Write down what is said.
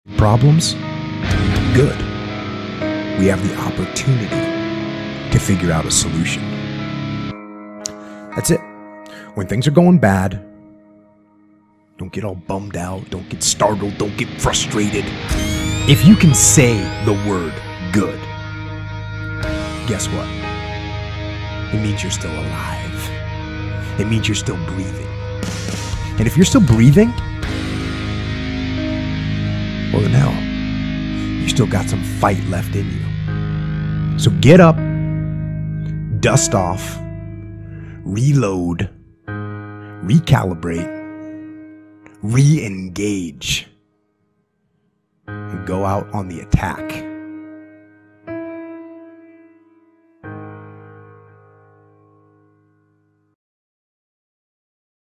Problems? Good. We have the opportunity to figure out a solution. That's it. When things are going bad, don't get all bummed out, don't get startled, don't get frustrated. If you can say the word good, guess what? It means you're still alive. It means you're still breathing. And if you're still breathing, well then hell, you still got some fight left in you. So get up, dust off, reload, recalibrate, re-engage, and go out on the attack.